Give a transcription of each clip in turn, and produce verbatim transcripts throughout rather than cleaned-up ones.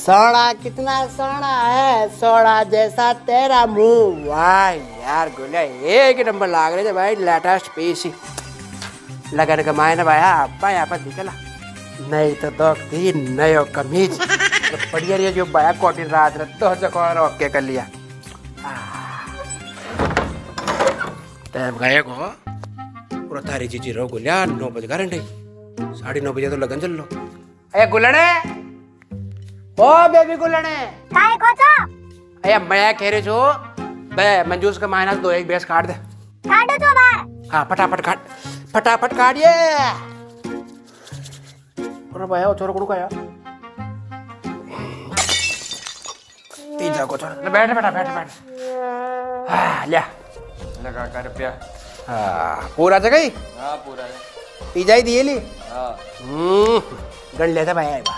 सोना कितना सोना है, सोना जैसा तेरा मुंह। वाह यार गुलिया एक नंबर लाग रहे थे भाई, लेटेस्ट पीस लगन कमाए ना भाई। अब्बा यहाँ पर निकला नहीं तो दो तीन नयो कमीज तो बढ़िया रही जो भाया कोटिन रात रात तो जगह ओके कर लिया। टाइम गए को पूरा थारी चीजी रहो गुलिया, नौ बज घंटे साढ़े नौ बजे तो लगन चल लो। ए गुलड़े ओ बेबी गुलड़े काय कोचो अरे मैं कह रही छो बे मंजूस का माइनस दो एक बेस काट दे। काट दो बार। हाँ फटाफट काट फटाफट काटिए। अरे भाई वो छोरो कुड़ू का यार तीजा को छोरो बैठ बेटा बैठ बैठ। हाँ लिया लगा कर रुपया। हाँ पूरा जगह ही। हाँ पूरा है। तीजा ही दिए ली। हाँ हम्म गण लेते भाई एक बार।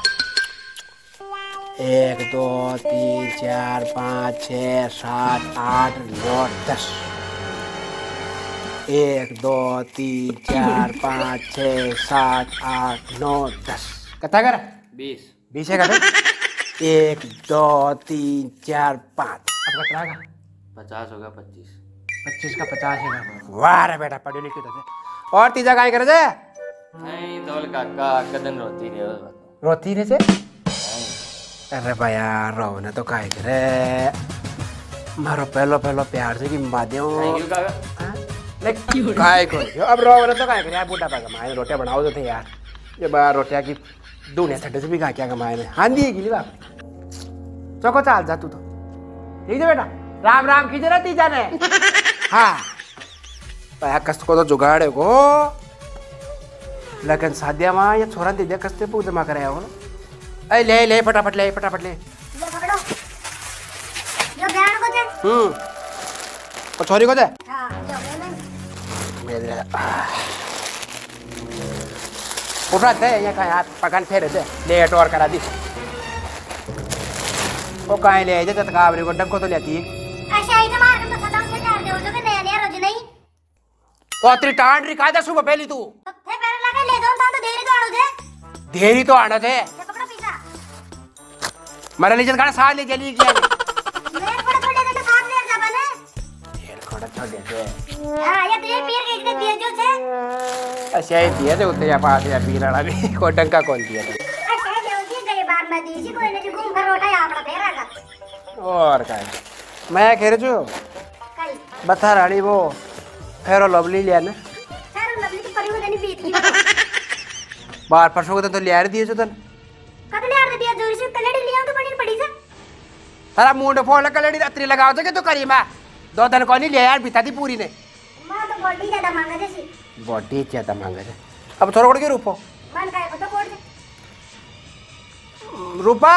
एक दो तीन चार पाँच छः सात आठ नौ दस। एक दो तीन चार पाँच छः सात आठ नौ दस। कथा कर बीस बीस है कर। एक दो तीन चार पाँच। अब कटरा का पचास होगा पच्चीस। पच्चीस का पचास है। वाह रे बेटा पढ़े लिखे तो। और तीजा काय करे थे? नहीं दौल काका कदन रोती रहे हो। रोती रहे से? अरे भैया रो ना तो काय करे मारो पहलो पहलो प्यार से कि माध्यम काय को अब रो ना तो काय करे यार बूटा पागा मायने रोटियां बनाओ तो थे यार ये बार रोटियां की दूने छड्डे से भी खा क्या कमाए ने हाँ दी गिली बाप चौको चाल जा तू तो ठीक है बेटा राम राम खींच रहा तीजा ने। हाँ भैया कष्ट को तो जुगाड़े को लेकिन सादिया माँ ये छोरा तीजा कष्ट पूछ जमा कराया हो ना। अरे ले ले फटाफट ले फटाफट ले। ये पकड़ो यो ध्यान को दे। हम्म और छोरी को दे। हां जो ले ले दे। उठा दे ये का हाथ पकड़ फेर दे लेट और करा दी। वो काहे ले जे तकावरी को डंको तो लेती अच्छा इधर मार के तो सदा से कर दे जो के नया नया रोज नहीं तो अतरी टांड रिखा दे सुबह पहली तू तो थे पैर लगा ले दो तो देरी तो आड़ो दे देरी तो आना थे मरे लीजन गाना साथ ले चली गया मैं थोड़ा थोड़ा देर साथ ले जा बने तेल थोड़ा छोड़ दे। हां ये तेल पीर के इतने दिए जो छे अच्छा ये दिए थे उतने या पास या पीर वाला भी को डंका कौन दिया था। अच्छा ये उसी गए बार में दी सी कोई ने घूम कर रोटा आपड़ा फेरा का और का मैं कह रही हूं कई बता रानी वो फेरो लवली लिया ना फेरो लवली की परी होनी बीत की बार परसों को तो लिया दिए जो तन कद ले आ दिया जोर से कलड़ी लिया तो बड़ी पड़ी से सारा मुंड फोड़ कलड़ी अतरी लगाओ तो के तो करी मैं दो दिन को नहीं लिया यार बिता दी पूरी ने मां तो बॉडी ज्यादा मांगा जैसी बॉडी ज्यादा मांगा है अब थोड़ा कोड़ के रूपो मन काय को तो कोड़ दे रूपा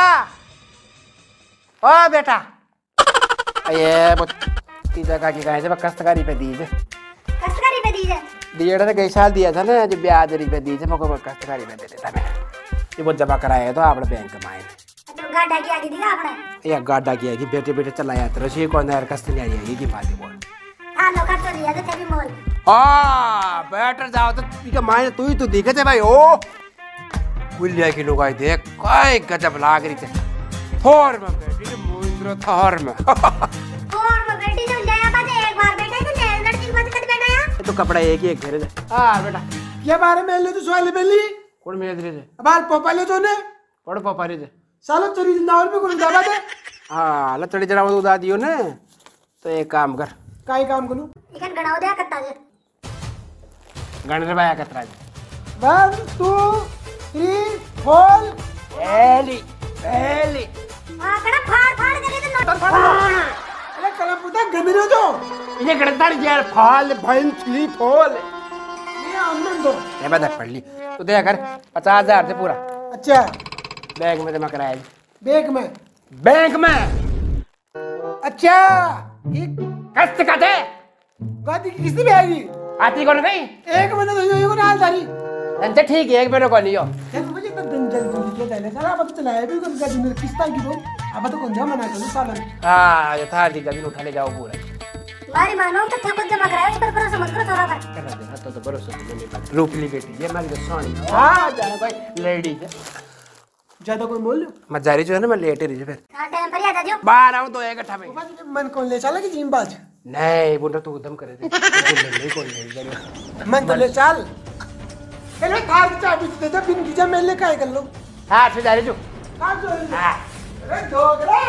ओ बेटा ये वो तीजा का की कहे से कस्तकारी पे दी दे कस्तकारी पे दी दे दिए था कई साल दिया था ना जो ब्याज पे दी थे मुझको कस्तकारी पे दे देता मैं ये वो जमा कराया तो आपने बैंक माए तो गाड़ा की आगे दिखा आपने ये गाड़ा की आगे बेटे बेटे चलाया तो रशी कौन यार कस्तकारी आई है ये बात बोल हां लोका तो लिया तो तेरी मोल आ बेटर जाओ तो ठीक माए तू ही तो दिखे थे भाई ओ गुलिया की लुगाई देख काय गजब लाग रही थे थोर में बेटी मुंद्रो थोर में थोर में बेटी जो जाया बाजे एक बार बेटा तो ले लड़की के पास कद बैठा है तो कपड़ा एक ही एक घेरे दे हां बेटा क्या बारे में ले तो सोले बेली कौन मेज रे बाल पोपाले तो ने कौन पपारी दे सालो चोरी जिंदावर पे कोन दाबा दे हां लचड़ी जरा वो उदा दियो ने तो एक काम कर काय काम करू इकन गणाव दे कत्ता जे गणरे बाया कतरा वन टू थ्री फोर एली एली हां कड़ा फाड़ फाड़ करे तो नोट अरे कला पुता गमिरो जो ये गड़ताड़ यार फाल भैन थ्री फोल ये अमन दो ये बता पढ़ ली तो दे कर पचास हजार से पूरा अच्छा बैंक में जमा कराया बैंक में बैंक में अच्छा एक कष्ट का दे गादी की किस्ती में आएगी आती कौन गई एक महीने तो यो को नाल दारी अंते ठीक है एक महीने को लियो ये मुझे तो दिन जल जल्दी के जाने सारा पता चला है भी कौन का दिन किस्ता की दो अब तो कौन जा मना कर साला हां ये था दी जमीन उठा ले जाओ पूरा मारी मानो तो थको जमा कराया इस पर भरोसा मत करो थोड़ा पर कर दे तो तो भरोसा नहीं रूपली बेटी ये हमारी सोनी हां जाने भाई लेडी ज्यादा कोई बोल लो मैं जा रही जो है ना मैं लेट ही रही फिर हां टाइम पर आ जाओ बाहर आऊं तो एक इकट्ठा में फूफा जी मन कौन ले चला कि जिम बाज नहीं बुढ़ा तू उधम करे दे नहीं कौन नहीं मन तो ले चल पहले थार की चाबी दे दे बिन कीजा मेले काय कर लो हां से जा रही जो हां जो हां अरे दोगरे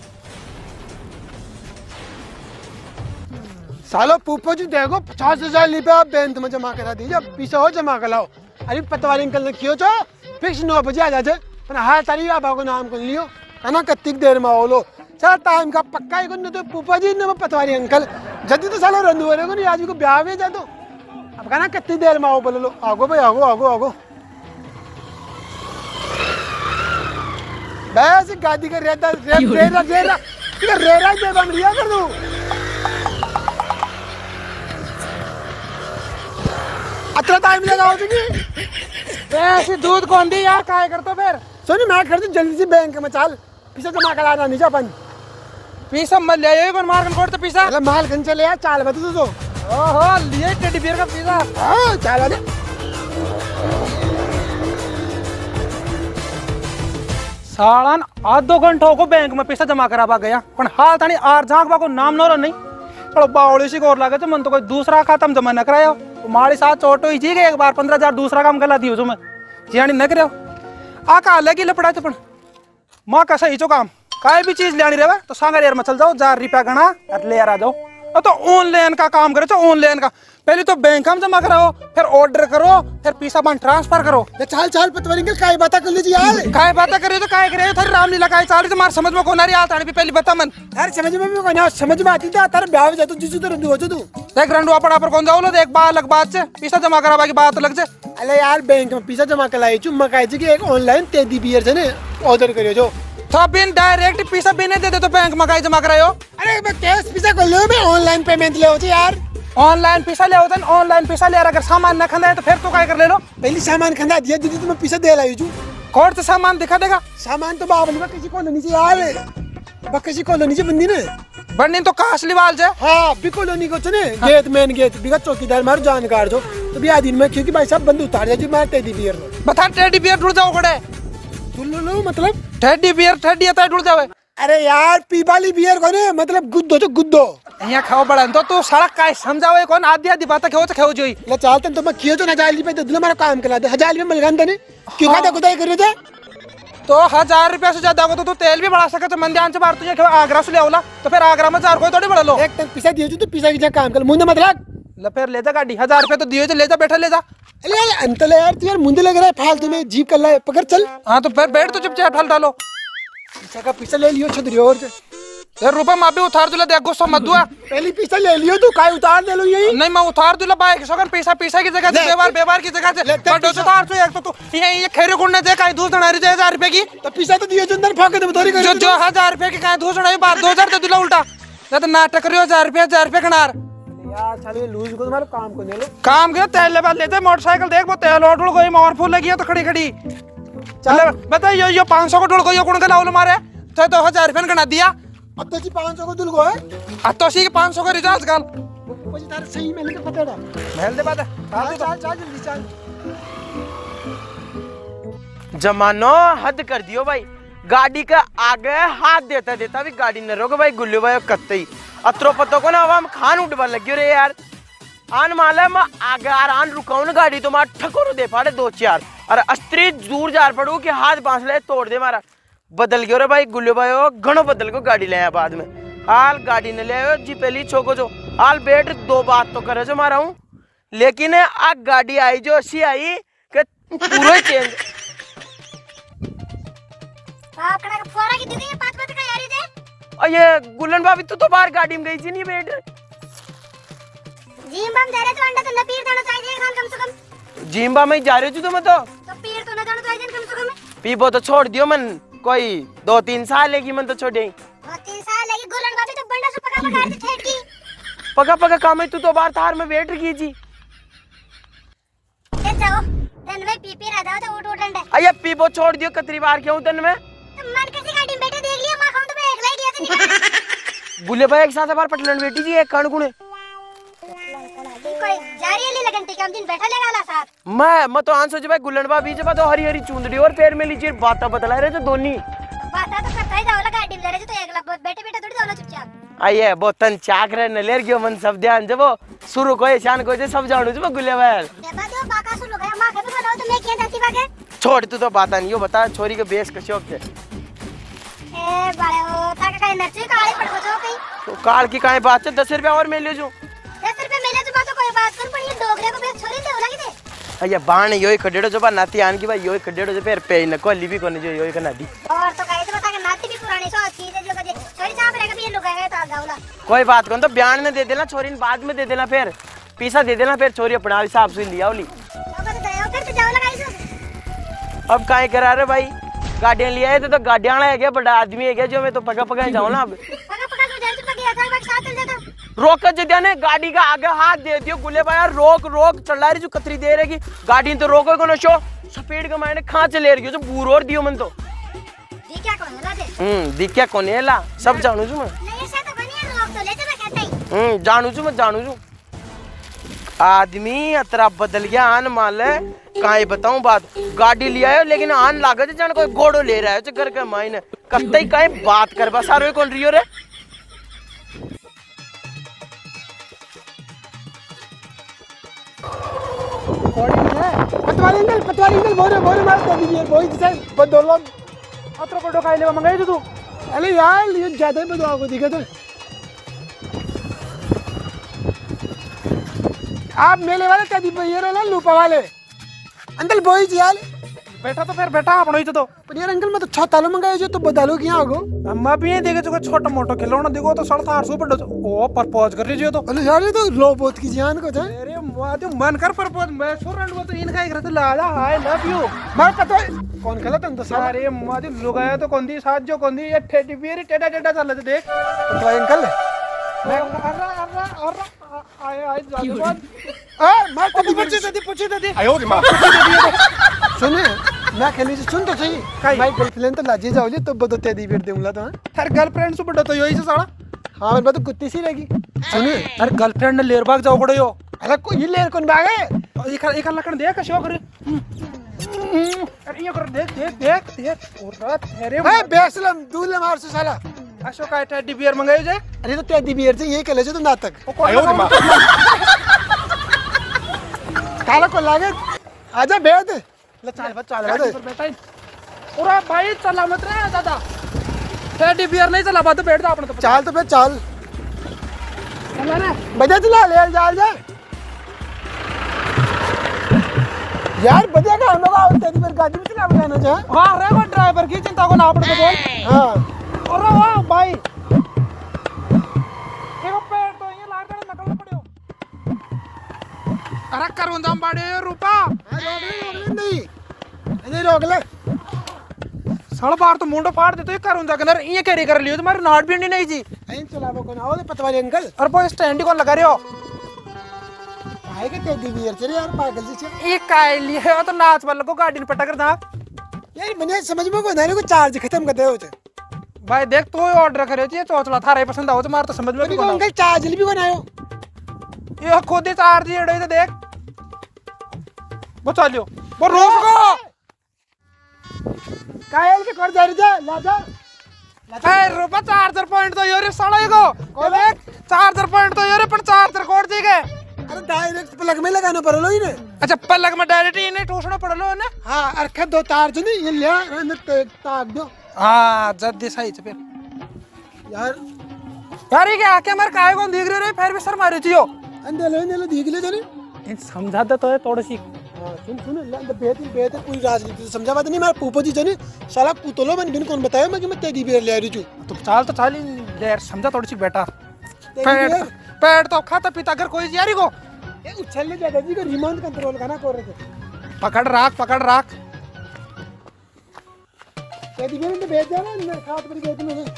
सालो पूपो जी देखो पचास हजार रुपया बैंक में जमा करा दीजिए पैसा हो जमा कराओ अरे पतवारी अंकल ने कियो छो फिक्स नौ बजे आ जाते पर हाल तारीख आप को नाम कर लियो है ना कत्तिक देर में आओ लो चल टाइम का पक्का ही को तो पूपा जी ने पतवारी अंकल जल्दी तो सालो रंदू वाले को नहीं आज को ब्याह में जा दो अब कहना कितनी देर में आओ बोलो लो आगो भाई आगो आगो आगो बस गाड़ी का रेता रेरा रेरा रेरा दे बम लिया कर दो अतरा टाइम लगाओ जी ऐसे दूध कौन दी यार काय करतो फिर सुन मैं कर दूं जल्दी से बैंक में चल पैसा जमा कराना नहीं जापन पैसा मत ले आयो कौन मार कोड तो पैसा अरे माल गन चले यार चाल बता तो ओहो लिए टेडी बियर का पैसा हां चल आ सालान आधो घंटो को बैंक में पैसा जमा करावा गया पण हाल तानी आर झांकवा को नाम नोरो नहीं थोड़ा बावड़ी सी और लागे तो मन तो कोई दूसरा खाता जमा न करायो मारी साथ चोटो ही जी एक बार पंद्रह हजार दूसरा काम कला दियो जो मैं जियानी न करो आ का लगी लपड़ा तो पण मां का सही चो काम काय भी चीज लेनी रेवा तो सांगा यार में चल जाओ हजार रुपया गणा और ले आ जाओ तो ऑनलाइन का काम करे तो ऑनलाइन का पहले तो बैंक में जमा कराओ फिर ऑर्डर करो फिर पैसा बन ट्रांसफर करो चाल चाल पतवारी अंकल काय बात कर लीजिए यार काय बात करे तो काय करे थारी रामलीला काय चाल तो मार समझ में कोना रे आ ताड़ी पहले बता मन यार समझ में भी कोना समझ में आती था तारे ब्याह जा तो जिसु तो रंदू हो तू देख रंडू अपना पर कौन जाओ लो देख बा अलग बात से पैसा जमा करावा की बात लग जे अरे यार बैंक में पैसा जमा कराई छु मकाई जी की एक ऑनलाइन तेदी बियर से ने ऑर्डर करियो जो तो बिन डायरेक्ट पैसा भी नहीं दे दे तो बैंक में काई जमा करायो अरे मैं कैश पैसा कर लो मैं ऑनलाइन पेमेंट ले हो जी यार ऑनलाइन पैसा ले होता है ऑनलाइन पैसा ले अगर सामान न खंदा है तो फिर तो काय कर ले लो पहले सामान खंदा दिया दीदी तुम्हें पैसा दे लाई छु कौन सा सामान दिखा देगा सामान तो बाबली में किसी को नहीं यार बकसी कॉलोनी से बंदी ने बंदी तो कासली वाल से हां बी कॉलोनी को चने गेट मेन गेट बिगा चौकीदार मार जानकार जो तो भी आ दिन में क्योंकि भाई साहब बंद उतार जाती मार टेडी बियर बता टेडी बियर ढूंढ जाओ खड़े ढूंढ लो मतलब टेडी बियर टेडी आता ढूंढ जावे अरे यार पीपाली बियर कोने मतलब गुद्दो तो गुद्दो यहाँ खाओ बड़ा तो तू सड़क का समझाओ कौन आधी आधी बात खेओ तो खेओ जोई ले चलते तो मैं कियो तो ना जाली पे तो हमारा काम करा दे हजार रुपए मिल गंदा ने क्यों खाता खुदाई कर रहे थे तो हजार रुपया से ज्यादा हो तो तू तेल भी बढ़ा सके तो मंदियान से बाहर तुझे आगरा से ले आवला तो फिर आगरा में चार कोई थोड़ी बढ़ा लो एक तक पैसा दियो तो पैसा की काम कर मुंडे मत लग ले फिर ले जा गाड़ी हजार रुपया तो दियो तो ले जा बैठा ले जा अरे यार अंतल यार तू यार मुंडे लग रहा है फालतू में जीप कर ले पकड़ चल हां तो फिर बैठ तो चुपचाप ढाल डालो पैसा का पैसा ले लियो छदरी और यार रुपए मां भी उतार दूला देख गुस्सा मत दुआ पहली पैसा ले लियो तू काय उतार दे लो यही नहीं मैं उतार दूला बाइक सगन पैसा पैसा की जगह से व्यवहार व्यवहार की जगह से बटो से उतार से एक तो तू ये ये खेरे गुण ने दे काय दूध दणारी दे हजार रुपए की तो पैसा तो दियो जो अंदर फाके दे थोड़ी जो जो हजार रुपए की काय दूध दणाई बार दो हजार दे दूला उल्टा या तो नाटक करियो हजार रुपए हजार रुपए खनार यार साले लूज को तुम्हारा काम को ले लो काम के तेल ले बात लेते मोटरसाइकिल देख वो तेल और कोई मोर फूल लगी है तो खड़ी खड़ी चल बता यो यो पाँच सौ को ढोल को यो कौन के लाओ मारे तो तो हजार रुपए गना दिया अब तो जी पाँच सौ को दुल को है अब तो सी के पाँच सौ का रिचार्ज कर मुझे तार सही मेल के पता है मेल दे बात चल चल चल जल्दी चल जमानो हद कर दियो भाई गाड़ी का आगे हाथ देता देता भी गाड़ी न रोको भाई गुल्लू भाई कत्ते अत्रो पत्तो को ना अब हम खान उठवा लग रे यार आन माला मैं आगे आर आन रुकाऊ ना गाड़ी तो मार ठकोरो दे पाड़े दो चार अरे अस्त्री दूर जार पड़ू कि हाथ बांस ले तोड़ दे मारा बदल गयो रे भाई गुल्लू भाई घणो बदल को गाड़ी ले आया बाद में हाल गाड़ी ने ले आयो जी पहली छोको जो हाल बेट दो बात तो करे जो मारा हूँ लेकिन आग गाड़ी आई जो ऐसी आई कि पूरा चेंज बाप कड़ा फोरा की दीदी ये पांच बजे का यारी दे और ये गुलन भाभी तू तो बाहर गाड़ी में गई थी नहीं बेट जिम बम जा रहे तो अंडा तो न पीर देना चाहिए खान कम से कम जिम्बा में जा रही थी तो मैं तो तो पीर तो न जाना चाहिए कम से कम पीबो तो छोड़ दियो मन कोई दो तीन साल लेगी मन तो छोड़े दो तीन साल लगी गुलन भाभी तो बंडा से पका पका के ठेठ की पका पका काम है तू तो बाहर थार में वेट की जी ले जाओ तन में पी पी रहा था तो उठ उठ अंडा अये पीबो छोड़ दियो कतरी बार क्यों तन में तो मन कैसी गाड़ी में बैठे देख लिया मां खाऊं तो मैं एक लाई दिया था बुले भाई एक साथ बार पटलन बेटी जी एक कण गुणे कोई जारी ले लगन टिका जम दिन बैठा लेगा ला साथ मैं मैं तो आन सोचे भाई गुल्लनबा बीच में तो हरी हरी चुंदड़ी और पैर में लीजिए बात बतला रहे थे दोनों बात तो करता ही जाओ ला गाड़ी में ले रहे तो एक लाख बैठे बैठे थोड़ी जाओ चुपचाप आइए बोतन चाक रहे न लेर गयो मन सब ध्यान जब शुरू को शान को सब जाणू जब गुल्ले भाई देबा दो बाका सुन लो गया मां के बनाओ तो मैं क्या दाती बाके छोड़ तू तो बात नहीं यो बता छोरी के बेस का शौक थे ए बाले ओ ताके काई नर्ची काली पड़ को जो कहीं तो काल की काहे बात है दस रुपया और मैं ले जो दस रुपए मिले तो बात कोई बात कर पड़ी डोगरे को बेच छोरी दे लगी दे अయ్యా बाण योई खडेड़ो जो बा नाती आन की भाई योई खडेड़ो जो पैर पे न को लिबी कोने जो योई का नादी और तो कहे तो बता के नाती भी पुरानी सो चीज है जो कदे छोरी चाप रहेगा भी ये लोग आएगा तो गावला कोई बात कौन तो बयान में दे देना छोरी ने बाद में दे देना फिर पीसा दे देना फिर छोरी अपना हिसाब से लिया ओली तो कदे दे फिर तो जाओ लगाई सो अब काहे करा रहे भाई गाड़ियां लिया है तो तो गाड़ियां वाला है क्या बड़ा आदमी है क्या जो मैं तो पका पका जाऊं ना अब पका पका तो जान चुका गया था बस साथ चल जाता रोक जदिया ने गाड़ी का आगे हाथ दे दियो गुले भाई रोक रोक चला रही जो कतरी दे रहेगी गाड़ी तो रोको को शो स्पीड का मायने खां चले रही जो बूर और दियो मन तो दी क्या कौन ला दे हम्म दिक्या कोने ला सब जानू छु मैं नहीं ऐसा तो बनिया रोक तो ले जा मैं कहता ही हम्म जानू छु मैं जानू छु आदमी अतरा बदल गया आन माल काहे बताऊं बात गाड़ी लिया है लेकिन आन लागत जान कोई घोड़ो ले रहा है घर के मायने कत्ते काहे बात करबा सारो कौन रियो रे पतवारी अंकल पतवारी अंकल बोरे बोरे मार दे दीजिए बोई से बदलो अत्र को डोकाई लेवा मंगाई तू अरे यार ये ज्यादा ही बदवा को दिखा तो आप मेले वाले टेडी बियर वाला लूपा वाले अंकल बोई जी यार बैठा तो फिर बैठा अपनो ही तो पर यार अंकल मैं तो छह तालो मंगाए जो तो बदलो किया आगो अम्मा भी नहीं देखे जो छोटा मोटा खिलौना देखो तो साढ़े चार सौ पड़ ओ प्रपोज कर रही तो अरे यार ये तो रोबोट की जान को था अरे मादे मन कर प्रपोज मैं सुरंड वो तो इनका एक रहता लाला आई लव यू मैं पता कौन खेला तुम तो सारे अरे मादे लुगाया तो कौन दी साथ जो कौन दी ये टेडी बियर टेढ़ा टेढ़ा चल रहे देख पतवारी अंकल मैं अर्रा अर्रा अर्रा आए आए जादू बात आ मैं कभी पूछे दे पूछे दे आयो रे मां सुने मैं खेली सुन तो सही मैं गर्लफ्रेंड तो लाजी जाओली तो बदो टेडी बियर दूंगा तो हर गर्लफ्रेंड से बड़ा तो यही से साला हां मेरे तो कुत्ती सी रहेगी सुने अरे गर्लफ्रेंड ने लेर भाग जाओ कड़ो यो अरे को ये लेर कौन भागे एक एक लकड़ देख शो करे अरे ये कर देख देख देख देख और रात तेरे ए बेसलम दूल्हे मार से साला अशोक का टेडी बियर मंगाई जाए अरे तो टेडी बियर से यही खेले जो तुम नाटक आयो रे मां काला को लागे आजा बैठ ले चल बस चल गाड़ी पर बैठा पूरा भाई चला मत रे दादा टेडी बियर नहीं चला बात बैठ जा अपने तो चाल तो फिर चाल चला रे बजा चला ले जा जा यार बजा का हम लोग टेडी बियर गाड़ी में चला बजाना चाहे हां रे वो ड्राइवर की चिंता को ना अपने को बोल हां अरे वाह भाई देखो पेड़ तो ये लार कर निकलना पड़ियो अरे करूंदाम बाड़े रूपा रोक ले रोक ले नहीं नहीं रोक ले साल बार तो मुंडो फाड़ देते करूंदा कनर ये कैरी कर लियो तुम्हारे नाट भी नहीं जी ऐन चलाबो कोन आओ पतवारी अंकल और वो स्टैंड कौन लगा रहे हो भाई के टेडी बियर चले यार पागल जी छे ये काय लिए हो तो नाच वाले को गाड़ी में पटक दा यार बने समझ में को ना को चार्ज खत्म कर दे होते भाई देख तू ऑर्डर करे थी चौचला थारे पसंद आओ तो मार तो समझ में भी को अंकल चार्ज भी बनायो ये खुद ही चार्ज ही एड़े देख वो चलियो वो रोक को कायल के कर जा रे जा ला जा ए रुपा चार्जर पॉइंट तो योरे साला को को देख चार्जर पॉइंट तो योरे पर चार्जर कोड दी गए अरे डायरेक्ट प्लग में लगाना पड़लो ही ने अच्छा पलक में डायरेक्ट इने ठोसना पड़लो ना हां अरखे दो तार जो नहीं ये ले अंदर ताक दो हां जल्दी सही से फिर यार यार ये क्या मार काय को दिख रहे रे फिर भी सर मारे जियो अंदर ले ले दिख ले जाने इन समझा दे तो है थोड़ी सी हां सुन सुन अंदर बेहतर बेहतर पूरी राजनीति समझा बात नहीं मार पूपो जी जाने साला पुतलो मन बिन कौन बताया मैं कि मैं टेडी बियर ले आ रही हूं तो चाल तो चाल यार समझा थोड़ी सी बेटा पेड़ पेड़ तो खाता पीता अगर कोई यारी को ये उछल ले दादाजी को रिमोट कंट्रोल करना कर रहे थे पकड़ राख पकड़ राख टेडी बियर ने भेज जाना ना खाट पर गए तुमने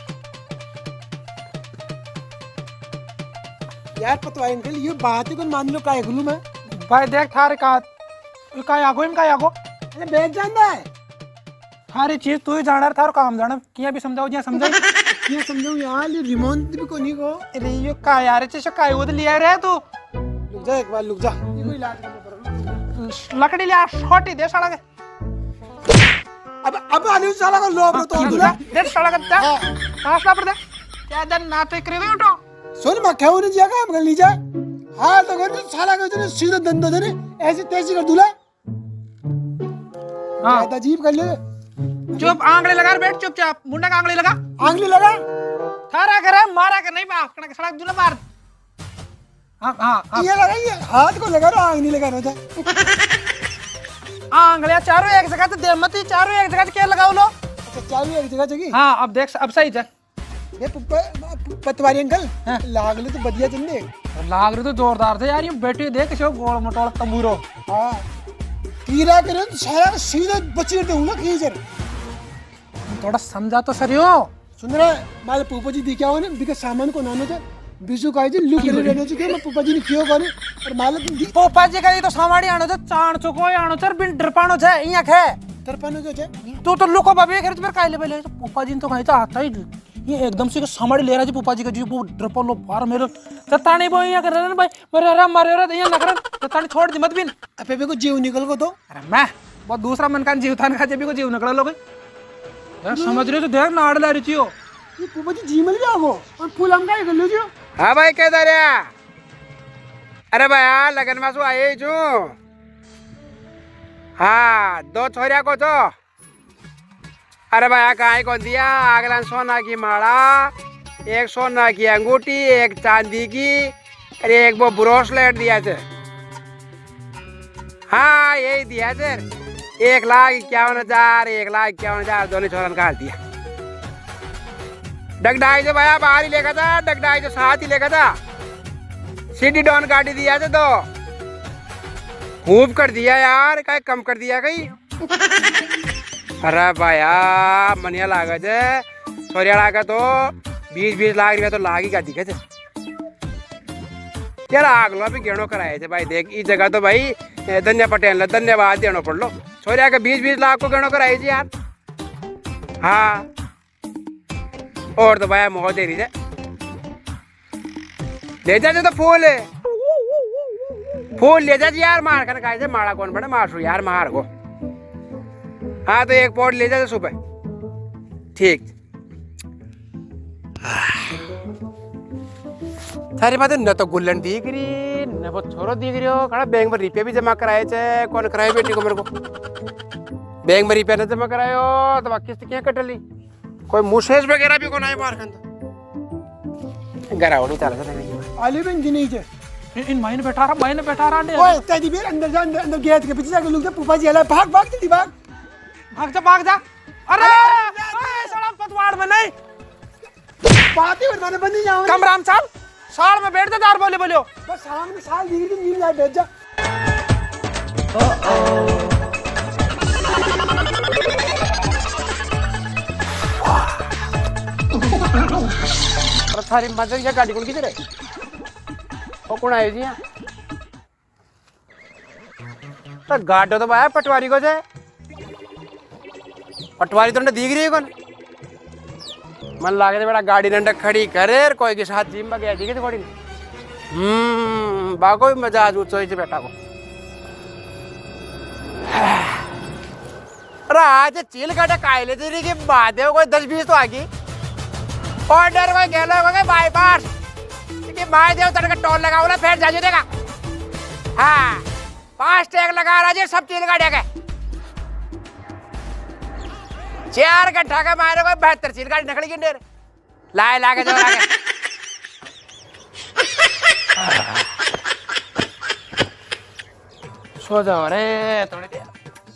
यार पतवारी अंकल ये बात को मान लो काय गुलू मैं भाई देख थारे का ये काय आगो इन काय आगो अरे भेज जाना है सारी चीज तू ही जाना थारो काम जाना किया भी समझाओ जिया समझाई ये समझो यार ये रिमोट भी को नहीं को अरे ये काय यार चीज काय वो लिया रे तू रुक जा एक बार रुक जा ये कोई इलाज करना पड़ेगा लकड़ी ले छोटी दे साला के अब अब आने साला का लोग तो दूल्हा दे साला का जा पास ना पड़ दे क्या दन नाते करे हुए उठो सुन मैं क्यों नहीं जाएगा हम कर लीजिए हाँ तो कर साला का जो सीधा धंधा दे ऐसे तैसे कर दूल्हा हाँ अजीब कर ले चुप आंगली लगा बैठ चुपचाप मुंडा का आंगली लगा आंगली लगा थारा करे मारा कर नहीं बाप कड़क सड़क दूल्हा मार हाँ हाँ ये लगा ये हाथ को लगा रहा आंग नहीं लगा रहा आंगलियां चारों एक जगह तो दे मत चारों एक जगह क्या लगाओ लो अच्छा चारों एक जगह जगी हाँ अब देख अब सही है ये पतवारी अंकल लाग ले तो बढ़िया चंदे लाग रहे तो जोरदार थे यार ये बेटी देख किसी गोल मटोल तंबूरो हाँ कीड़ा करे तो सारा सीधा बची दूंगा कीचर थोड़ा समझा तो सरियो सुन रहा है मारे पुप्पा जी दिखा हो ने बिका सामान को नानो थे बिजू का जी लुक ले रहने चुके मैं पुप्पा जी ने क्यों करे और मालक पोपा जी का ये तो सामाड़ी आनो तो चाण चुको आनो चर बिन डरपानो छे इया खे तरपानो जो छे तू तो लुको बाबे खर्च पर काई ले पहले तो पोपा जी तो कहीं तो आता ही ये एकदम से सामाड़ी ले रहा जी पोपा जी का जी वो डरपा लो बाहर मेरे ततानी बोई या कर रहे भाई मरे रे मरे रे ये नखरा ततानी छोड़ दी मत बिन अबे को जीव निकल को तो अरे मैं बहुत दूसरा मन का जीव था ना जेबी को जीव निकल लो यार समझ रहे तो देख नाड़ ला रही थी वो ये पुप्पा जी जी मिल जाओ और फूल हम का कर लो जो हाँ भाई किधर है अरे भैया लगन में आए जो हाँ दो छोरिया को तो अरे भैया कहाँ कौन दिया अगला सोना की माला एक सोना की अंगूठी एक चांदी की अरे एक वो ब्रोसलेट दिया थे हाँ यही दिया थे एक लाख इक्यावन हजार एक लाख इक्यावन हजार दोनों छोरन का दिया डगडाई जो भैया बाहर ही लेगा था डगडाई जो साथ ही लेगा था सिटी डॉन गाड़ी दिया था तो खूब कर दिया यार क्या कम कर दिया कहीं अरे भैया मनिया लागत है सोरिया लागत तो बीस बीस लाख रुपया तो लाग ही का दिखे थे यार आगलो भी गेणो कराए थे भाई देख इस जगह तो भाई धन्य पटेल धन्यवाद देना पड़ लो सोरिया का बीस बीस लाख को गेणो कराए थे यार हाँ और तो भाई मोह दे रही है ले जा तो फूल फूल ले जा यार मार कर खाए थे मारा कौन बड़े मार यार मार को हाँ तो एक पौड़ ले जा सुबह ठीक सारी बात न तो गुल्लन दिख रही न वो छोरो दिख रही हो कड़ा बैंक में रुपया भी जमा कराए थे कौन कराए बेटी को मेरे को बैंक में रुपया न जमा करायो तो किस्त क्या कटली कोई मुसेज वगैरह भी को नहीं मार खंदा गराव नहीं चला था आली बन जी नहीं थे इन महीने बैठा रहा महीने बैठा रहा ओए तेरी भी अंदर जा अंदर अंदर गेट के पीछे जाके लोग पुप्पा जी हला भाग भाग जल्दी भाग भाग जा भाग जा अरे साला पतवाड़ में नहीं बातें बताने बंद नहीं जाओगे कमरा में चल साल में बैठ जा दार बोले बोलियो बस सामने साल दिख रही नील जाए बैठ जा अरे सारी मजा क्या गाड़ी कौन किधर है वो कौन आए जी यहाँ तो गाड़ो तो भाई पटवारी को जाए पटवारी तो दिख रही है कौन मन लागे बेटा गाड़ी डंडा खड़ी करे कोई के साथ जिम में गया ठीक है थोड़ी हम्म बाको भी मजा आज उच्च बेटा को अरे आज चील काटा कायले तेरी की बात है कोई दस बीस तो आगी ऑर्डर कोई गेलो कोई बाईपास कि भाई देव तड़का टोल लगाओ ना फिर जाजू देगा हाँ पांच टैग लगा रहा जी सब चील काटे के चार घंटा का मारे कोई बेहतर चील गाड़ी निकल गई डेर लाए लाके जो लाके सो जाओ रे थोड़ी देर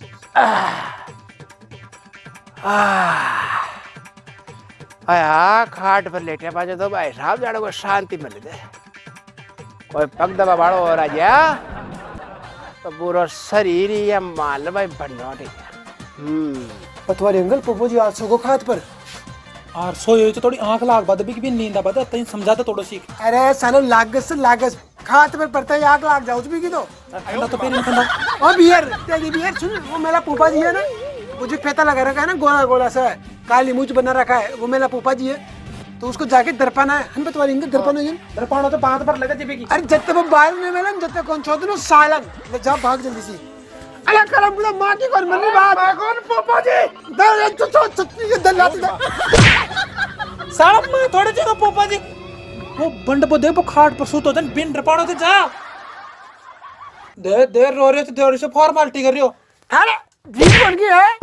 आया खाट पर लेटे पाजे तो भाई साहब जाने को शांति मिल दे कोई पग दबा बाड़ो हो रहा जा तो पूरा शरीर या माल भाई बनना हम्म पतवारी अंकल पुप्पा जी आज सो को खात पर और सो ये तो थोड़ी आंख लाग बाद भी भी नींद आ बाद तई समझाता थोड़ा सीख अरे सालो लागस से लागस खात पर पड़ता है आग लाग जाओ भी की तो ठंडा तो फिर ठंडा ओ बियर तेरी बियर सुन वो मेरा पुप्पा जी है ना वो जो फेता लगा रखा है ना गोला गोला सा काली मूंछ बना रखा है वो मेरा पुप्पा जी है तो उसको जाके दर्पण है हम तुम्हारी इनके दर्पण है दर्पण तो बात पर लगा जीबी की। अरे जत्ते वो बाहर में मिलन जत्ते कौन छोड़ दो सालन ले जा भाग जल्दी से। अरे करम बुला मां की कौन मनी बात मैं कौन पोपा जी दर तो तो चटनी के दल लाती साला मैं थोड़े जगह पोपा जी वो बंड को दे वो खाट पर सूत होतन बिन रपाड़ो से जा दे देर रो रहे तो देर से फॉर्मेलिटी कर रही हो। अरे जी बन गई है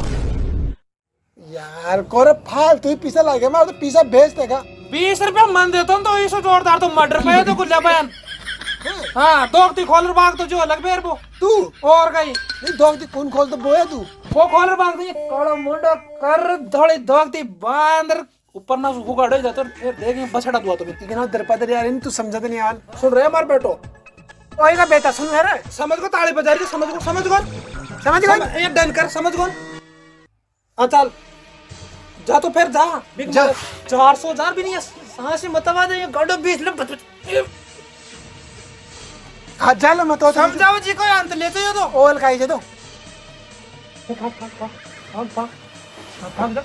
यार कोरे फालतू ही पैसा लगे मैं तो पैसा भेज देगा। बीस रुपया मन देता हूँ तो इसो जोरदार तो मर्डर पे तो कुछ बयान। हाँ दोगती खोलर बाग तो जो अलग बेर वो तू और गई नहीं दोगती कौन खोल तो बोया तू वो खोलर बाग नहीं कड़ो मुंडो कर धोड़ी दोगती बांदर ऊपर ना उगाड़े जाते फिर देखेंगे बछड़ा दुआ तुम्हें इतना दरपदर यार इन तू समझा तो नहीं यार सुन रहे हमारे बेटो ओए का बेटा सुन रहे समझ को ताली बजा रही समझ को समझ को समझ गए ये डन कर समझ को हाँ चल जा तो फिर जा जा चार सौ हजार भी नहीं है सांस ही मतवा दे ये गाड़ो बीस ले हाँ जा लो मत समझाओ जी को अंत लेते हो तो ओल खाई जे तो हम हम हम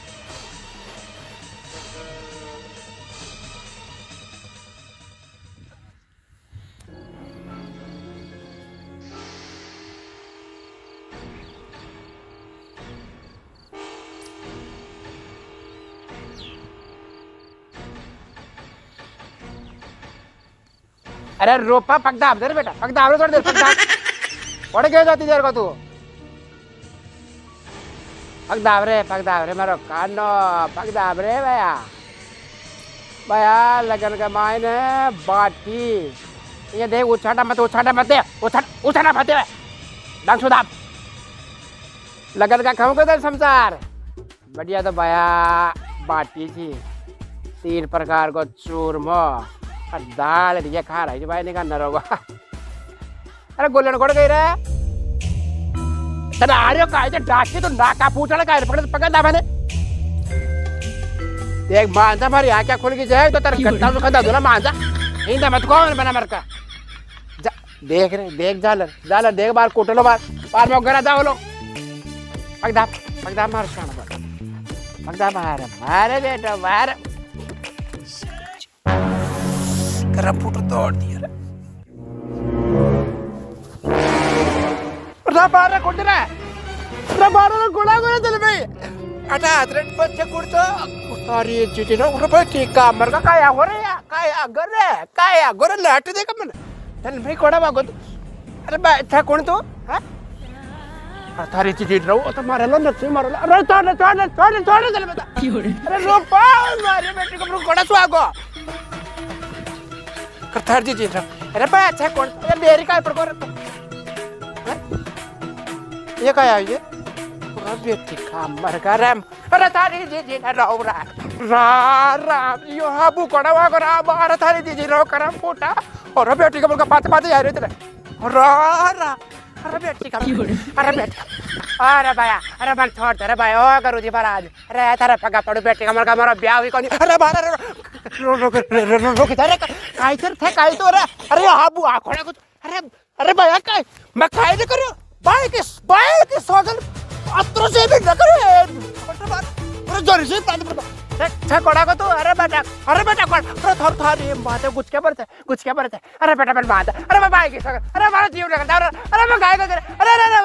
अरे रोपा पकदा दे बेटा पकदा थोड़ी देर पकदा पड़ गया जाती देर को तू पकदा रे पकदा रे मारो कानो पकदा रे भैया भैया लगन के मायने बाटी ये देख उछाटा मत उछाटा मत दे उछाट उछाटा मत दे डांग सुदा लगन का खाऊं के संसार बढ़िया तो भैया बाटी थी तीन प्रकार को चूरमा दाल ये खा रहा है भाई नहीं करना होगा। अरे गोलन कोड़ गई रे तेरा आर्यो का है डाके तो नाका पूछना का है पकड़ पकड़ ना मैंने देख मांझा मारी यहाँ क्या खुल गई जाए तो तेरा गट्टा तो खदा दो ना मांझा इंदा मत कौन बना मर का देख रहे देख जालर जालर देख बार कोटलो बार बार में गरा जाओ लोग पकड़ा पकड़ा मार खाना पकड़ा मार मारे बेटा मार गरम फुट तोड़ दिया रे रबारा कुंडरा रबारा गोला गोला चल भाई अटा अदरट बच्चे कुड़तो अरे चीटी ना उड़ भाई का मर का काया हो रे काया गरे काया गरे लाट दे का मन चल भाई कोड़ा बागो अरे बा था कौन तो हां थारी चीटी रहो तो मारे लो नक्से मारो अरे छोड़ छोड़ छोड़ छोड़ चल बेटा अरे रोपा मारे बेटे को कोड़ा सुआगो करथार जी जी अरे बा अच्छा कौन ये देरी का पर कर ये क्या है ये पूरा बेटी का मर का राम अरे थारी जी जी राव रा रा राम यो हाबू कोड़ा वा करा बार थारी जी जी राव करा फूटा और बेटी का बोल का पाते पाते जा रहे थे रा रा अरे बेटी का अरे बेटी अरे भाया अरे मन छोड़ अरे भाई ओ करू जी महाराज अरे तारा पगा पड़ो बेटी का मर का मारा ब्याह हुई कोनी अरे बार रो रो रो रो किधर काय तर थे काय तो रे अरे हाबू आखोड़ा कुछ अरे अरे भैया काय मैं काय दे करो बाय के बाय के सोगल अत्रो से भी न करे अरे जोर से पानी पड़ता छा कोड़ा को तो अरे बेटा अरे बेटा कोड़ अरे थर थर ये बातें कुछ क्या पड़ता है कुछ क्या पड़ता है अरे बेटा मैं बात अरे मैं बाय के सोगल अरे हमारा जीव लगा अरे मैं काय को करे अरे अरे